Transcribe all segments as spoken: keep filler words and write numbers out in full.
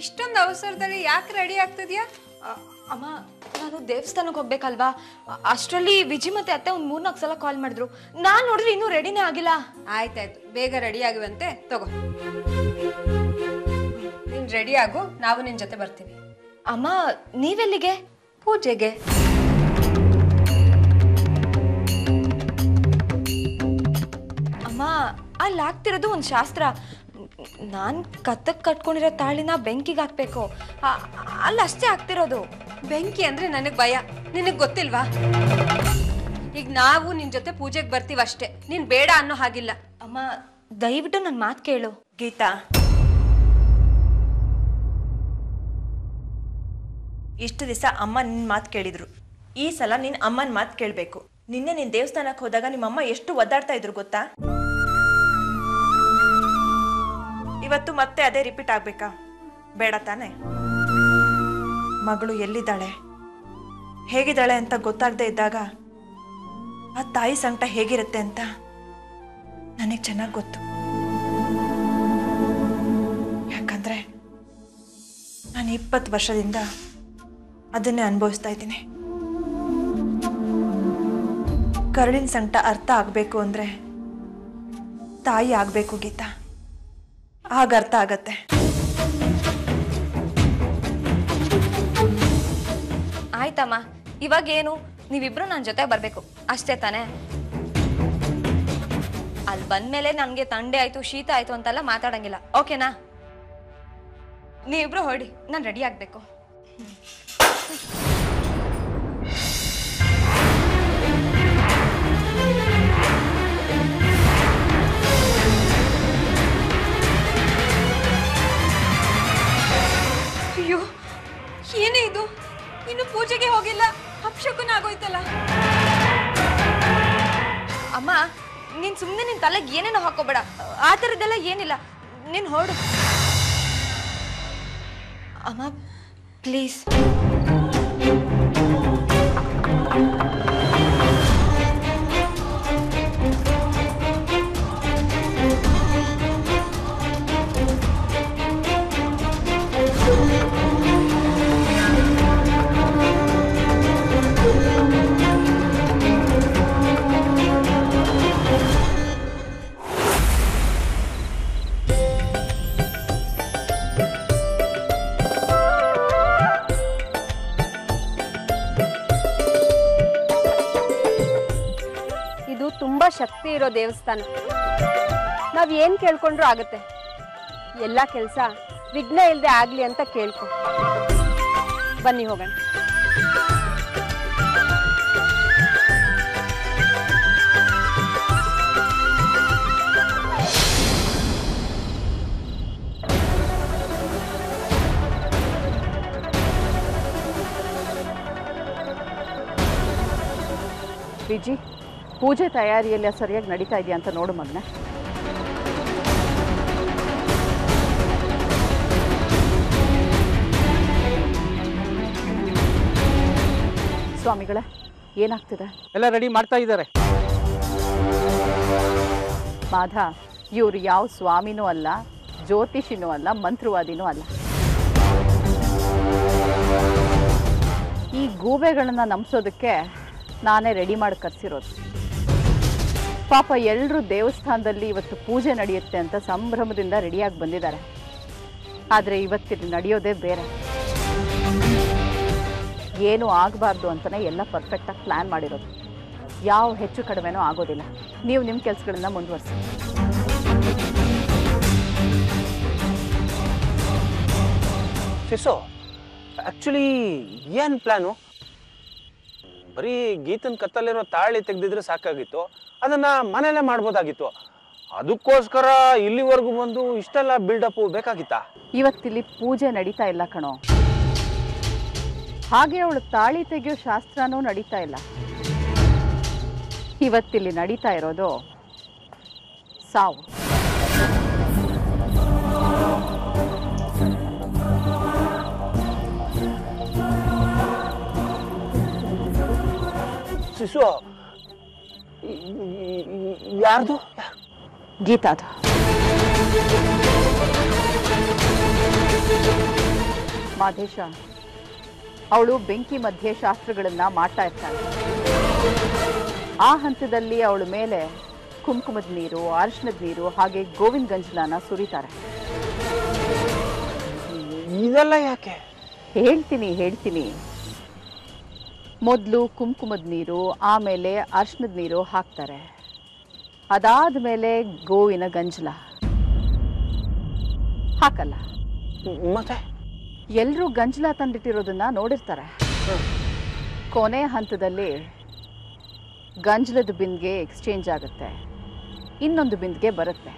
ಇಷ್ಟೊಂದು ಅವಸರದಲ್ಲಿ ಯಾಕೆ ರೆಡಿ ಆಗ್ತಿದ್ಯಾ? ಅಮ್ಮ ನಾನು ದೇವಸ್ಥಾನಕ್ಕೆ ಹೋಗ್ಬೇಕಲ್ವಾ, ಅಷ್ಟರಲ್ಲಿ ವಿಜಿ ಮತ್ತೆ ಅತ್ತೆ ಒಂದು ಮೂರ್ನಾಲ್ಕು ಸಲ ಕಾಲ್ ಮಾಡಿದ್ರು. ನಾನು ನೋಡಿದ್ರೆ ಇನ್ನೂ ರೆಡಿನೇ ಆಗಿಲ್ಲ. ಆಯ್ತಾಯ್ತು, ಬೇಗ ರೆಡಿ ಆಗುವಂತೆ ತಗೋ. ನೀನ್ ರೆಡಿ ಆಗು, ನಾವು ನಿನ್ ಜೊತೆ ಬರ್ತೀವಿ. ಅಮ್ಮ ನೀವೆಲ್ಲಿಗೆ? ಪೂಜೆಗೆ. ಅಮ್ಮ ಅಲ್ಲಿ ಆಗ್ತಿರೋದು ಒಂದು ಶಾಸ್ತ್ರ. ನಾನ್ ಕತ್ತಕ್ ಕಟ್ಕೊಂಡಿರೋ ತಾಳಿನ ಬೆಂಕಿಗೆ ಹಾಕ್ಬೇಕು, ಅಲ್ಲಿ ಅಷ್ಟೇ ಆಗ್ತಿರೋದು. ಬೆಂಕಿ ಅಂದ್ರೆ ನನಗ್ ಭಯ, ನಿನಗ್ ಗೊತ್ತಿಲ್ವಾ? ಈಗ ನಾವು ನಿನ್ ಜೊತೆ ಪೂಜೆಗೆ ಬರ್ತೀವಿ ಅಷ್ಟೇ, ನೀನ್ ಬೇಡ ಅನ್ನೋ ಹಾಗಿಲ್ಲ. ಅಮ್ಮ ದಯವಿಟ್ಟು ನನ್ನ ಮಾತು ಕೇಳು. ಗೀತಾ, ಇಷ್ಟು ದಿವಸ ಅಮ್ಮ ನಿನ್ನ ಮಾತು ಕೇಳಿದ್ರು, ಈ ಸಲ ನಿನ್ನ ಅಮ್ಮನ ಮಾತು ಕೇಳಬೇಕು. ನಿನ್ನೆ ನಿನ್ನ ದೇವಸ್ಥಾನಕ್ಕೆ ಹೋದಾಗ ನಿಮ್ಮಮ್ಮ ಎಷ್ಟು ಒದ್ದಾಡ್ತಾ ಇದ್ರು ಗೊತ್ತಾ? ಇವತ್ತು ಮತ್ತೆ ಅದೇ ರಿಪೀಟ್ ಆಗ್ಬೇಕಾ? ಬೇಡ ತಾನೆ. ಮಗಳು ಎಲ್ಲಿದ್ದಾಳೆ, ಹೇಗಿದ್ದಾಳೆ ಅಂತ ಗೊತ್ತಾಗದೆ ಇದ್ದಾಗ ಆ ತಾಯಿ ಸಂಕಟ ಹೇಗಿರುತ್ತೆ ಅಂತ ನನಗೆ ಚೆನ್ನಾಗಿ ಗೊತ್ತು. ಯಾಕಂದ್ರೆ ನಾನು ಇಪ್ಪತ್ತು ವರ್ಷದಿಂದ ಅದನ್ನೇ ಅನುಭವಿಸ್ತಾ ಇದ್ದೀನಿ. ಕರುಳಿನ ಸಂಕಟ ಅರ್ಥ ಆಗಬೇಕು ಅಂದ್ರೆ ತಾಯಿ ಆಗಬೇಕು ಗೀತಾ, ಆಗ ಅರ್ಥ ಆಗತ್ತೆ. ಆಯ್ತಮ್ಮ, ಇವಾಗ ಏನು, ನೀವಿಬ್ರು ನನ್ನ ಜೊತೆ ಬರ್ಬೇಕು ಅಷ್ಟೇ ತಾನೇ? ಅಲ್ಲಿ ಬಂದ್ಮೇಲೆ ನನಗೆ ತಂಡೆ ಆಯ್ತು ಶೀತ ಆಯ್ತು ಅಂತೆಲ್ಲ ಮಾತಾಡಂಗಿಲ್ಲ, ಓಕೆನಾ? ನೀವಿಬ್ರು ಹೊರಡಿ, ನಾನು ರೆಡಿ ಆಗ್ಬೇಕು. ಅಯ್ಯೋ ಏನೇ ಇದು, ಇನ್ನು ಪೂಜೆಗೆ ಹೋಗಿಲ್ಲ, ಅಪಶಕುನ ಆಗೋಯ್ತಲ್ಲ. ಅಮ್ಮ ನೀನ್ ಸುಮ್ಮನೆ ನಿನ್ ತಲೆಗೆ ಏನೇನೋ ಹಾಕೋಬೇಡ, ಆ ಥರದ್ದೆಲ್ಲ ಏನಿಲ್ಲ, ನೀನ್ ಹೊರಡು. ಅಮ್ಮ ಪ್ಲೀಸ್. ತುಂಬಾ ಶಕ್ತಿ ಇರೋ ದೇವಸ್ಥಾನ, ನಾವ್ ಏನ್ ಕೇಳ್ಕೊಂಡ್ರು ಆಗತ್ತೆ. ಎಲ್ಲ ಕೆಲಸ ವಿಘ್ನ ಇಲ್ಲದೆ ಆಗ್ಲಿ ಅಂತ ಕೇಳ್ಕೊ. ಬನ್ನಿ ಹೋಗೋಣ. ವಿಜಿ, ಪೂಜೆ ತಯಾರಿಯೆಲ್ಲ ಸರಿಯಾಗಿ ನಡೀತಾ ಇದೆಯಾ ಅಂತ ನೋಡು ಮಗನ. ಸ್ವಾಮಿಗಳೇ, ಏನಾಗ್ತಿದೆ? ಎಲ್ಲ ರೆಡಿ ಮಾಡ್ತಾ ಇದ್ದಾರೆ. ಮಾಧ, ಇವರು ಯಾವ ಸ್ವಾಮಿನೂ ಅಲ್ಲ, ಜ್ಯೋತಿಷಿನೂ ಅಲ್ಲ, ಮಂತ್ರವಾದಿನೂ ಅಲ್ಲ. ಈ ಗೂಬೆಗಳನ್ನ ನಂಬಿಸೋದಕ್ಕೆ ನಾನೇ ರೆಡಿ ಮಾಡಿ ಕರ್ಸಿರೋದು. ಪಾಪ ಎಲ್ಲರೂ ದೇವಸ್ಥಾನದಲ್ಲಿ ಇವತ್ತು ಪೂಜೆ ನಡೆಯುತ್ತೆ ಅಂತ ಸಂಭ್ರಮದಿಂದ ರೆಡಿಯಾಗಿ ಬಂದಿದ್ದಾರೆ. ಆದರೆ ಇವತ್ತಿಲ್ಲಿ ನಡೆಯೋದೇ ಬೇರೆ. ಏನೂ ಆಗಬಾರ್ದು ಅಂತಲೇ ಎಲ್ಲ ಪರ್ಫೆಕ್ಟಾಗಿ ಪ್ಲ್ಯಾನ್ ಮಾಡಿರೋದು. ಯಾವ ಹೆಚ್ಚು ಕಡಿಮೆನೂ ಆಗೋದಿಲ್ಲ. ನೀವು ನಿಮ್ಮ ಕೆಲಸಗಳನ್ನ ಮುಂದುವರಿಸಿ. ಶಿಸು, ಆ್ಯಕ್ಚುಲಿ ಏನು ಪ್ಲ್ಯಾನು? ಬರೀ ಗೀತನ ಕತ್ತಲ್ಲಿರೋ ತಾಳಿ ತೆಗೆದಿದ್ರೆ ಸಾಕಾಗಿತ್ತು, ಅದನ್ನ ಮನೇಲೆ ಮಾಡ್ಬೋದಾಗಿತ್ತು. ಅದಕ್ಕೋಸ್ಕರ ಇಲ್ಲಿವರೆಗೂ ಬಂದು ಇಷ್ಟೆಲ್ಲ ಬಿಲ್ಡಪ್ ಬೇಕಾಗಿತ್ತಾ? ಇವತ್ತಿಲ್ಲಿ ಪೂಜೆ ನಡೀತಾ ಇಲ್ಲ ಕಣೋ. ಹಾಗೆ ಅವಳು ತಾಳಿ ತೆಗೆಯೋ ಶಾಸ್ತ್ರನೂ ನಡೀತಾ ಇಲ್ಲ. ಇವತ್ತಿಲ್ಲಿ ನಡೀತಾ ಇರೋದು ಸಾವು. ಶಿಶು, ಯಾರ್ದು? ಗೀತಾದು. ಮಾದೇಶ ಅವಳು ಬೆಂಕಿ ಮಧ್ಯೆ ಶಾಸ್ತ್ರಗಳನ್ನ ಮಾಡ್ತಾ ಇರ್ತಾಳೆ. ಆ ಹಂತದಲ್ಲಿ ಅವಳ ಮೇಲೆ ಕುಂಕುಮದ ನೀರು, ಅರಿಶಿಣದ ನೀರು ಹಾಗೆ ಗೋವಿಂದ ಗಂಜಲನ ಸುರಿತಾರೆ. ಇದೆಲ್ಲ ಯಾಕೆ? ಹೇಳ್ತೀನಿ ಹೇಳ್ತೀನಿ ಮೊದಲು ಕುಂಕುಮದ ನೀರು, ಆಮೇಲೆ ಅರಿಶಿಣದ ನೀರು ಹಾಕ್ತಾರೆ. ಅದಾದ ಮೇಲೆ ಗೋವಿನ ಗಂಜಲ ಹಾಕಲ್ಲ. ಮತ್ತೆ ಎಲ್ಲರೂ ಗಂಜಲ ತಂದಿಟ್ಟಿರೋದನ್ನ ನೋಡಿರ್ತಾರೆ. ಕೊನೆ ಹಂತದಲ್ಲಿ ಗಂಜಲದ ಬಿಂದಿಗೆ ಎಕ್ಸ್ಚೇಂಜ್ ಆಗುತ್ತೆ, ಇನ್ನೊಂದು ಬಿಂದಿಗೆ ಬರುತ್ತೆ.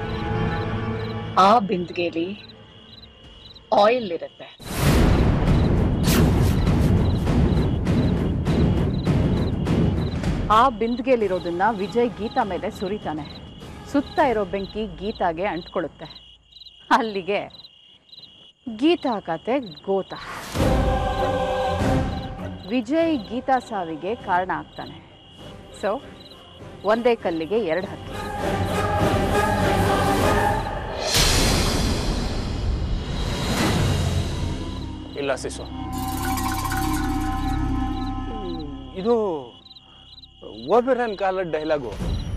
ಆ ಬಿಂದಿಗೆಲಿ ಆಯಿಲ್ ಇರುತ್ತೆ. ಆ ಬಿಂದಿಗೆಲಿರೋದನ್ನ ವಿಜಯ್ ಗೀತಾ ಮೇಲೆ ಸುರಿತಾನೆ. ಸುತ್ತ ಇರೋ ಬೆಂಕಿ ಗೀತಾಗೆ ಅಂಟ್ಕೊಳ್ಳುತ್ತೆ. ಅಲ್ಲಿಗೆ ಗೀತಾ ಕತೆ ಗೋತ. ವಿಜಯ್ ಗೀತಾ ಸಾವಿಗೆ ಕಾರಣ ಆಗ್ತಾನೆ. ಸೊ ಒಂದೇ ಕಲ್ಲಿಗೆ ಎರಡು ಹಕ್ಕಿ. ಇಲ್ಲ ಸಿಸು, ಇದು ಓಬೆರನ್ ಕಾಲದ ಡೈಲಾಗು.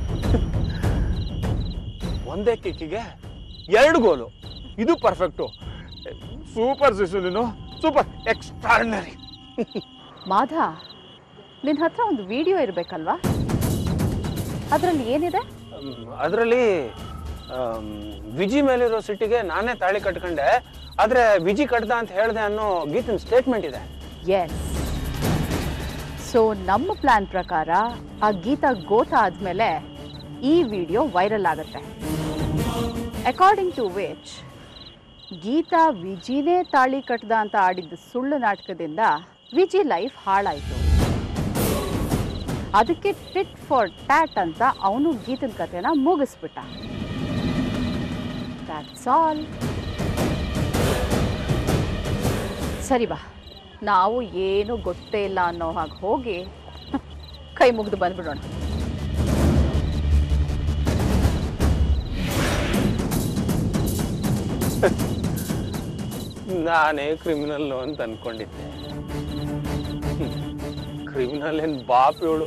ಒಂದೇ ಕಿಕ್ಕಿಗೆ ಎರಡು ಗೋಲು, ಇದು ಪರ್ಫೆಕ್ಟು. ಸೂಪರ್ ಸಿಸು, ನೀನು ಸೂಪರ್, ಎಕ್ಸ್ಟ್ರಾರ್ಡಿನರಿ. ಮಾಧಾ, ನಿನ್ನ ಹತ್ರ ಒಂದು ವಿಡಿಯೋ ಇರಬೇಕಲ್ವಾ? ಅದರಲ್ಲಿ ಏನಿದೆ? ಅದರಲ್ಲಿ ವಿಜಿ ಮೇಲಿರೋ ಸಿಟ್ಟಿಗೆ ನಾನೇ ತಾಳಿ ಕಟ್ಕೊಂಡೆ, ಆದರೆ ವಿಜಿ ಕಟ್ದ ಅಂತ ಹೇಳಿದೆ ಅನ್ನೋ ಗೀತನ ಸ್ಟೇಟ್ಮೆಂಟ್ ಇದೆ. ಎಸ್. ಸೊ ನಮ್ಮ ಪ್ಲಾನ್ ಪ್ರಕಾರ ಆ ಗೀತಾ ಗೋತ ಆದಮೇಲೆ ಈ ವಿಡಿಯೋ ವೈರಲ್ ಆಗುತ್ತೆ. ಅಕಾರ್ಡಿಂಗ್ ಟು ವಿಚ್ ಗೀತಾ ವಿಜಿನೇ ತಾಳಿ ಕಟ್ದ ಅಂತ ಆಡಿದ್ದ ಸುಳ್ಳು ನಾಟಕದಿಂದ ವಿಜಿ ಲೈಫ್ ಹಾಳಾಯಿತು. ಅದಕ್ಕೆ ಟಿಟ್ ಫಾರ್ ಟ್ಯಾಟ್ ಅಂತ ಅವನು ಗೀತನ ಕಥೆನ ಮುಗಿಸ್ಬಿಟ್ಟ. That's all. ಸರಿ ಬಾ, ನಾವು ಏನು ಗೊತ್ತೇ ಇಲ್ಲ ಅನ್ನೋ ಹಾಗೆ ಹೋಗಿ ಕೈ ಮುಗಿದು ಬಂದ್ಬಿಡೋಣ. ನಾನೇ ಕ್ರಿಮಿನಲ್ ಅಂತ ಅನ್ಕೊಂಡಿದ್ದೆ. ಕ್ರಿಮಿನಲ್ ಏನ್ ಬಾಪ್ ಇವಳು.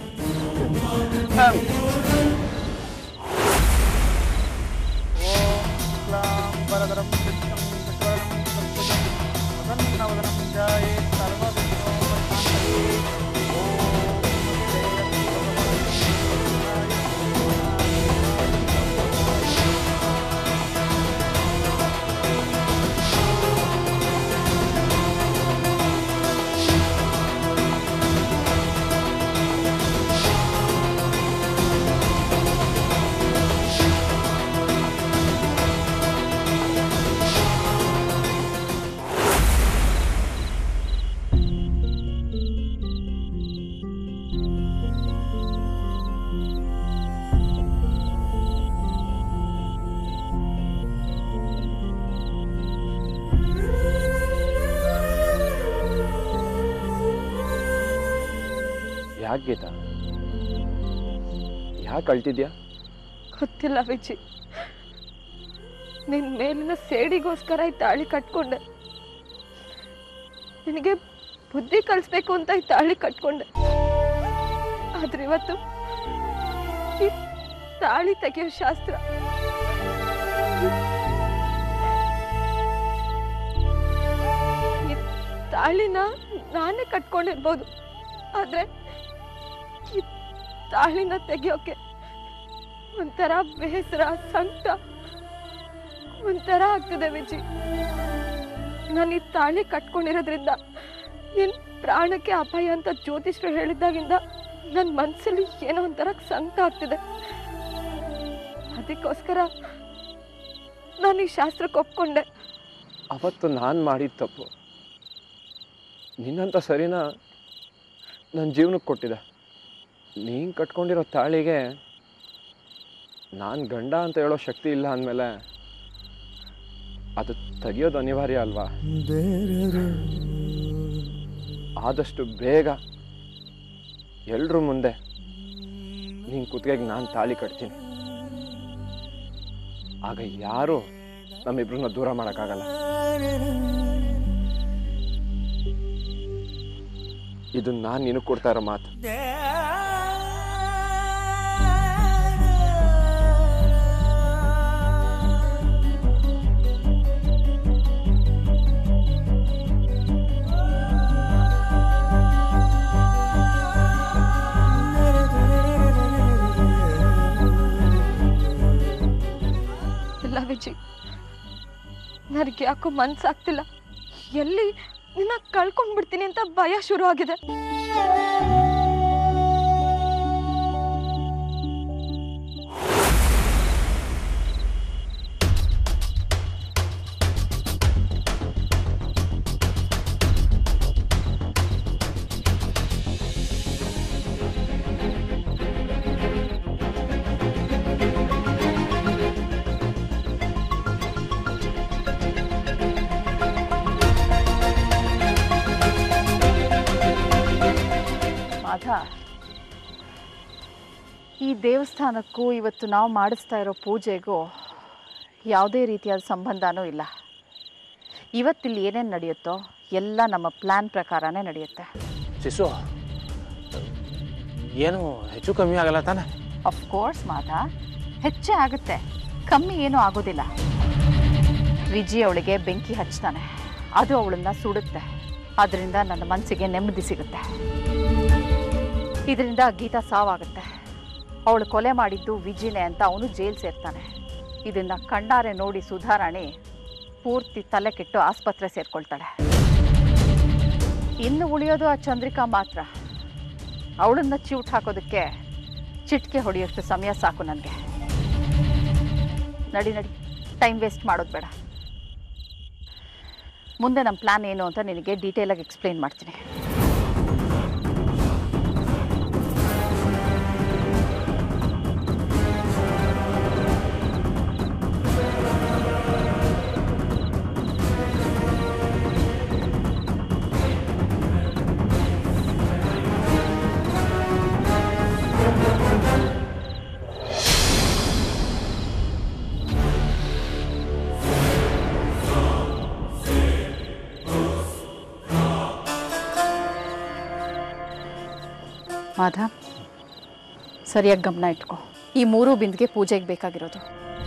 ಯಾಕೆ ಗೀತಾ, ಯಾಕೆ ಅಳ್ತಿದ್ಯಾ? ಗೊತ್ತಿಲ್ಲ ವಿಜಿ, ನಿನ್ ಮೇಲಿನ ಸೇಡಿಗೋಸ್ಕರ ಈ ತಾಳಿ ಕಟ್ಕೊಂಡೆ. ನಿನಗೆ ಬುದ್ಧಿ ಕಲಿಸ್ಬೇಕು ಅಂತ ಈ ತಾಳಿ ಕಟ್ಕೊಂಡೆ. ಆದ್ರೆ ಇವತ್ತು ಈ ತಾಳಿ ತೆಗೆಯೋ ಶಾಸ್ತ್ರ ಈ ತಾಳಿನ ನಾನೇ ಕಟ್ಕೊಂಡಿರ್ಬೋದು, ಆದ್ರೆ ಈ ತಾಳಿನ ತೆಗಿಯೋಕೆ ಒಂಥರ ಬೇಸರ, ಸಂಕಟ ಒಂಥರ ಆಗ್ತದೆ ವಿಜಿ. ನಾನು ಈ ತಾಳಿ ಕಟ್ಕೊಂಡಿರೋದ್ರಿಂದ ನಿನ್ ಪ್ರಾಣಕ್ಕೆ ಅಪಾಯ ಅಂತ ಜ್ಯೋತಿಷ್ರು ಹೇಳಿದ್ದಾಗಿಂದ ನನ್ನ ಮನಸ್ಸಲ್ಲಿ ಏನೋ ಒಂಥರ ಸಂಕಟ ಆಗ್ತಿದೆ. ಅದಕ್ಕೋಸ್ಕರ ನಾನು ಈ ಶಾಸ್ತ್ರಕ್ಕೆ ಒಪ್ಕೊಂಡೆ. ಅವತ್ತು ನಾನು ಮಾಡಿದ ತಪ್ಪು ನಿನ್ನಂತ ಸರಿನಾ ನನ್ನ ಜೀವನಕ್ಕೆ ಕೊಟ್ಟಿದೆ. ನೀನು ಕಟ್ಕೊಂಡಿರೋ ತಾಳಿಗೆ ನಾನು ಗಂಡ ಅಂತ ಹೇಳೋ ಶಕ್ತಿ ಇಲ್ಲ ಅಂದಮೇಲೆ ಅದು ತೆಗಿಯೋದು ಅನಿವಾರ್ಯ ಅಲ್ವಾ? ಆದಷ್ಟು ಬೇಗ ಎಲ್ರ ಮುಂದೆ ನಿನ್ನ ಕುತ್ತಿಗೆಗೆ ನಾನು ತಾಳಿ ಕಟ್ತೀನಿ. ಆಗ ಯಾರು ನಮ್ಮಿಬ್ರನ್ನ ದೂರ ಮಾಡೋಕ್ಕಾಗಲ್ಲ. ಇದು ನಾನು ನಿನಗೆ ಕೊಡ್ತಾ ಇರೋ ಮಾತು. ಇಲ್ಲ ವಿಜಯ್, ನನಗೆ ಯಾಕೋ ಮನ್ಸಾಗ್ತಿಲ್ಲ. ಎಲ್ಲಿ ನಿನ್ನ ಕಳ್ಕೊಂಡ್ಬಿಡ್ತೀನಿ ಅಂತ ಭಯ ಶುರು ಆಗಿದೆ. ಈ ದೇವಸ್ಥಾನಕ್ಕೂ ಇವತ್ತು ನಾವು ಮಾಡಿಸ್ತಾ ಇರೋ ಪೂಜೆಗೂ ಯಾವುದೇ ರೀತಿಯಾದ ಸಂಬಂಧನೂ ಇಲ್ಲ. ಇವತ್ತಿಲ್ಲಿ ಏನೇನು ನಡೆಯುತ್ತೋ ಎಲ್ಲ ನಮ್ಮ ಪ್ಲ್ಯಾನ್ ಪ್ರಕಾರನೇ ನಡೆಯುತ್ತೆ. ಶಿಶು, ಏನು ಹೆಚ್ಚು ಕಮ್ಮಿ ಆಗಲ್ಲ ತಾನೆ? ಅಫ್ಕೋರ್ಸ್ ಮಾತಾ, ಹೆಚ್ಚೇ ಆಗುತ್ತೆ, ಕಮ್ಮಿ ಏನೂ ಆಗೋದಿಲ್ಲ. ವಿಜಿ ಅವಳಿಗೆ ಬೆಂಕಿ ಹಚ್ತಾನೆ, ಅದು ಅವಳನ್ನು ಸುಡುತ್ತೆ. ಅದರಿಂದ ನನ್ನ ಮನಸ್ಸಿಗೆ ನೆಮ್ಮದಿ ಸಿಗುತ್ತೆ. ಇದರಿಂದ ಗೀತಾ ಸಾವಾಗುತ್ತೆ. ಅವಳು ಕೊಲೆ ಮಾಡಿದ್ದು ವಿಜಿನೇ ಅಂತ ಅವನು ಜೈಲು ಸೇರ್ತಾನೆ. ಇದನ್ನು ಕಣ್ಣಾರೆ ನೋಡಿ ಸುಧಾರಾಣಿ ಪೂರ್ತಿ ತಲೆ ಕೆಟ್ಟು ಆಸ್ಪತ್ರೆ ಸೇರ್ಕೊಳ್ತಾಳೆ. ಇನ್ನು ಉಳಿಯೋದು ಆ ಚಂದ್ರಿಕಾ ಮಾತ್ರ. ಅವಳನ್ನು ಚಿವುಟ್ ಹಾಕೋದಕ್ಕೆ ಚಿಟಿಕೆ ಹೊಡೆಯೋಷ್ಟು ಸಮಯ ಸಾಕು ನನಗೆ. ನಡಿ ನಡಿ, ಟೈಮ್ ವೇಸ್ಟ್ ಮಾಡೋದು ಬೇಡ. ಮುಂದೆ ನಮ್ಮ ಪ್ಲ್ಯಾನ್ ಏನು ಅಂತ ನಿನಗೆ ಡೀಟೇಲಾಗಿ ಎಕ್ಸ್ಪ್ಲೇನ್ ಮಾಡ್ತೀನಿ. ಮಾಧಾ, ಸರಿಯಾಗಿ ಗಮನ ಇಟ್ಕೊ. ಈ ಮೂರು ಬಿಂದಿಗೆ ಪೂಜೆಗೆ ಬೇಕಾಗಿರೋದು.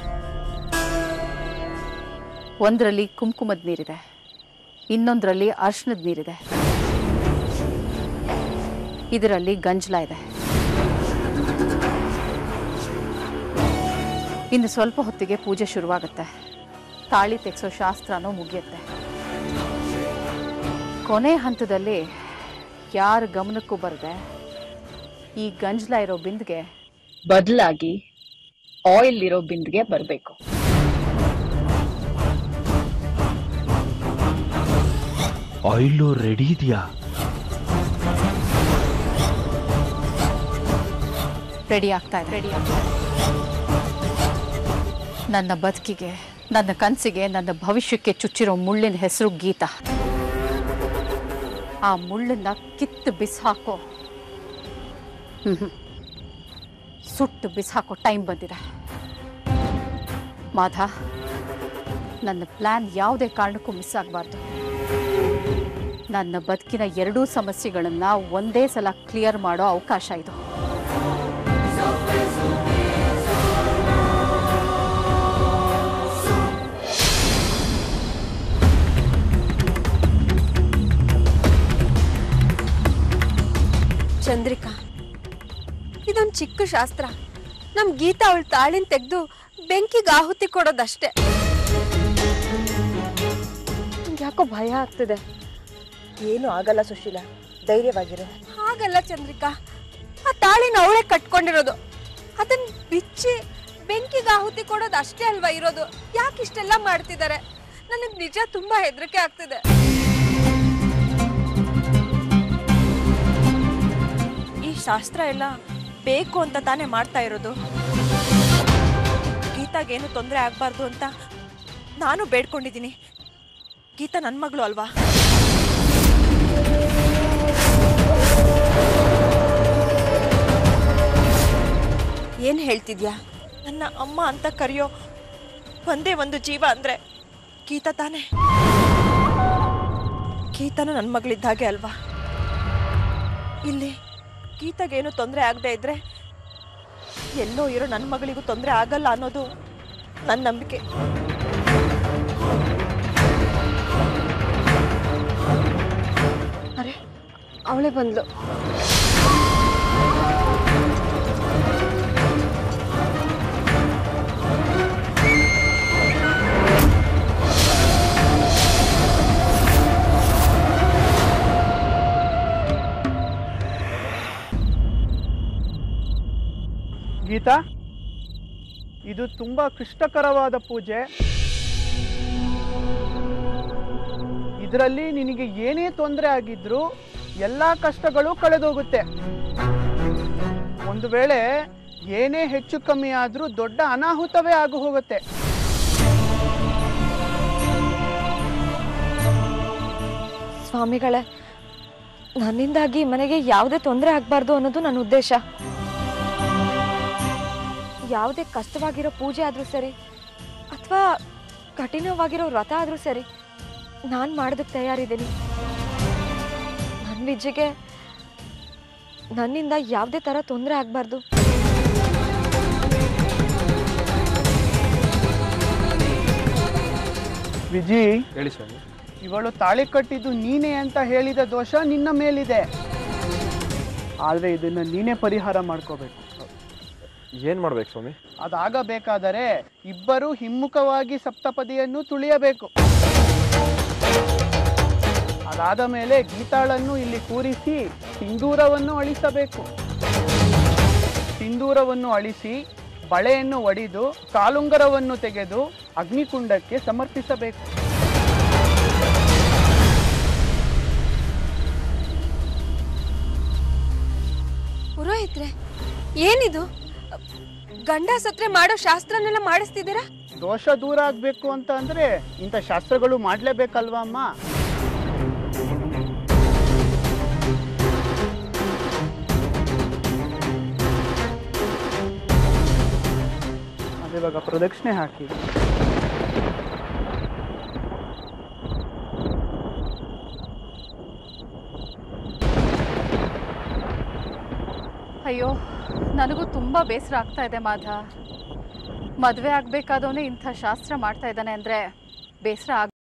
ಒಂದರಲ್ಲಿ ಕುಂಕುಮದ ನೀರಿದೆ, ಇನ್ನೊಂದರಲ್ಲಿ ಅರ್ಶಿನದ ನೀರಿದೆ, ಇದರಲ್ಲಿ ಗಂಜಲ ಇದೆ. ಇನ್ನು ಸ್ವಲ್ಪ ಹೊತ್ತಿಗೆ ಪೂಜೆ ಶುರುವಾಗುತ್ತೆ. ತಾಳಿ ತೆಗೆಸೋ ಶಾಸ್ತ್ರನೂ ಮುಗಿಯುತ್ತೆ. ಕೊನೆ ಹಂತದಲ್ಲಿ ಯಾರ ಗಮನಕ್ಕೂ ಬರದೆ ಈ ಗಂಜಲ ಇರೋ ಬಿಂದಿಗೆ ಬದಲಾಗಿ ಆಯಿಲ್ ಇರೋ ಬಿಂದಿಗೆ ಬರಬೇಕು. ಆಯಿಲು ರೆಡಿ ಇದೆಯಾ? ರೆಡಿ ಆಗ್ತಾ ಇದೆ. ರೆಡಿ ಆಗ್ತಾ ಇದೆ. ನನ್ನ ಬದುಕಿಗೆ, ನನ್ನ ಕನಸಿಗೆ, ನನ್ನ ಭವಿಷ್ಯಕ್ಕೆ ಚುಚ್ಚಿರೋ ಮುಳ್ಳಿನ ಹೆಸರು ಗೀತಾ. ಆ ಮುಳ್ಳನ್ನ ಕಿತ್ತು ಬಿಸಾಕೋ, ಹ್ಮ್ ಸುಟ್ಟು ಬಿಸಾಕೋ ಟೈಮ್ ಬಂದಿದೆ. ಮಾಧಾ, ನನ್ನ ಪ್ಲ್ಯಾನ್ ಯಾವುದೇ ಕಾರಣಕ್ಕೂ ಮಿಸ್ ಆಗಬಾರ್ದು. ನನ್ನ ಬದುಕಿನ ಎರಡೂ ಸಮಸ್ಯೆಗಳನ್ನು ಒಂದೇ ಸಲ ಕ್ಲಿಯರ್ ಮಾಡೋ ಅವಕಾಶ ಇದು. ಚಂದ್ರಿಕಾ, ಇದೊಂದು ಚಿಕ್ಕ ಶಾಸ್ತ್ರ. ನಮ್ ಗೀತಾ ಅವಳ ತಾಳಿನ ತೆಗೆದು ಬೆಂಕಿಗೆ ಆಹುತಿ ಕೊಡೋದಷ್ಟೇ. ಯಾಕೋ ಭಯ ಆಗ್ತಿದೆ. ಏನು ಆಗಲ್ಲ ಸುಶೀಲಾ, ಧೈರ್ಯವಾಗಿರು. ಹಾಗಲ್ಲ ಚಂದ್ರಿಕಾ, ಆ ತಾಳಿನ ಅವಳೇ ಕಟ್ಕೊಂಡಿರೋದು. ಅದನ್ನ ಬಿಚ್ಚಿ ಬೆಂಕಿಗೆ ಆಹುತಿ ಕೊಡೋದು ಅಷ್ಟೇ ಅಲ್ವಾ ಇರೋದು. ಯಾಕೆ ಇಷ್ಟೆಲ್ಲ ಮಾಡ್ತಿದ್ದಾರೆ? ನನಗೆ ನಿಜ ತುಂಬಾ ಹೆದರಿಕೆ ಆಗ್ತಿದೆ. ಈ ಶಾಸ್ತ್ರ ಎಲ್ಲ ಬೇಕು ಅಂತ ತಾನೇ ಮಾಡ್ತಾ ಇರೋದು. ಗೀತಾಗೇನು ತೊಂದರೆ ಆಗ್ಬಾರ್ದು ಅಂತ ನಾನು ಬೇಡ್ಕೊಂಡಿದ್ದೀನಿ. ಗೀತಾ ನನ್ನ ಮಗಳು ಅಲ್ವಾ? ಏನ್ ಹೇಳ್ತಿದ್ಯಾ? ನನ್ನ ಅಮ್ಮ ಅಂತ ಕರೆಯೋ ಒಂದೇ ಒಂದು ಜೀವ ಅಂದ್ರೆ ಗೀತಾ ತಾನೇ. ಗೀತಾನು ನನ್ನ ಮಗಳಿದ್ದ ಹಾಗೆ ಅಲ್ವಾ? ಇಲ್ಲಿ ಗೀತಾಗೇನು ತೊಂದರೆ ಆಗದೆ ಇದ್ರೆ ಎಲ್ಲೋ ಇರೋ ನನ್ನ ಮಗಳಿಗೂ ತೊಂದರೆ ಆಗಲ್ಲ ಅನ್ನೋದು ನನ್ನ ನಂಬಿಕೆ. ಅರೆ ಅವಳೇ ಬಂದ್ಲು. ಗೀತಾ, ಇದು ತುಂಬಾ ಕ್ಲಿಷ್ಟಕರವಾದ ಪೂಜೆ. ಇದರಲ್ಲಿ ನಿನಗೆ ಏನೇ ತೊಂದರೆ ಆಗಿದ್ರೂ ಎಲ್ಲ ಕಷ್ಟಗಳು ಕಳೆದೋಗುತ್ತೆ. ಒಂದು ವೇಳೆ ಏನೇ ಹೆಚ್ಚು ಕಮ್ಮಿ ಆದ್ರೂ ದೊಡ್ಡ ಅನಾಹುತವೇ ಆಗು ಹೋಗುತ್ತೆ. ಸ್ವಾಮಿಗಳೇ, ನನ್ನಿಂದಾಗಿ ಮನೆಗೆ ಯಾವುದೇ ತೊಂದರೆ ಆಗಬಾರ್ದು ಅನ್ನೋದು ನನ್ನ ಉದ್ದೇಶ. ಯಾವುದೇ ಕಷ್ಟವಾಗಿರೋ ಪೂಜೆ ಆದರೂ ಸರಿ ಅಥವಾ ಕಠಿಣವಾಗಿರೋ ವ್ರತ ಆದರೂ ಸರಿ ನಾನು ಮಾಡೋದಕ್ಕೆ ತಯಾರಿದ್ದೀನಿ. ನನ್ನ ವಿಜ್ಜಿಗೆ ನನ್ನಿಂದ ಯಾವುದೇ ಥರ ತೊಂದರೆ ಆಗಬಾರ್ದು. ವಿಜಿ, ಹೇಳಿ ಸ್ವಾಮಿ. ಇವಳು ತಾಳಿ ಕಟ್ಟಿದ್ದು ನೀನೇ ಅಂತ ಹೇಳಿದ ದೋಷ ನಿನ್ನ ಮೇಲಿದೆ. ಆದರೆ ಇದನ್ನ ನೀನೇ ಪರಿಹಾರ ಮಾಡ್ಕೋಬೇಕು. ಏನು ಮಾಡ್ಬೇಕು ಸ್ವಾಮಿ? ಅದಾಗಬೇಕಾದರೆ ಇಬ್ಬರು ಹಿಮ್ಮುಖವಾಗಿ ಸಪ್ತಪದಿಯನ್ನು ತುಳಿಯಬೇಕು. ಅದಾದ ಮೇಲೆ ಗೀತಾಳನ್ನು ಇಲ್ಲಿ ಕೂರಿಸಿ ಸಿಂಧೂರವನ್ನು ಅಳಿಸಬೇಕು. ಸಿಂಧೂರವನ್ನು ಅಳಿಸಿ ಬಳೆಯನ್ನು ಒಡೆದು ಕಾಲುಂಗರವನ್ನು ತೆಗೆದು ಅಗ್ನಿಕುಂಡಕ್ಕೆ ಸಮರ್ಪಿಸಬೇಕು. ಪುರೋಹಿತ್ರೆ, ಏನಿದು? ಗಂಡ ಸತ್ರೆ ಮಾಡೋ ಶಾಸ್ತ್ರನೆಲ್ಲ ಮಾಡಿಸ್ತಿದ್ದೀರಾ? ದೋಷ ದೂರ ಆಗ್ಬೇಕು ಅಂತ ಅಂದ್ರೆ ಇಂಥ ಶಾಸ್ತ್ರಗಳು ಮಾಡ್ಲೇಬೇಕಲ್ವಾ ಅಮ್ಮ? ಅದಿವಾಗ ಪ್ರದಕ್ಷಿಣೆ ಹಾಕಿ. ಅಯ್ಯೋ, ನನಗೂ ತುಂಬ ಬೇಸರ ಆಗ್ತಾ ಇದೆ ಮಾಧ. ಮದುವೆ ಆಗಬೇಕಾದವನೇ ಇಂಥ ಶಾಸ್ತ್ರ ಮಾಡ್ತಾ ಇದ್ದಾನೆ ಅಂದರೆ ಬೇಸರ ಆಗ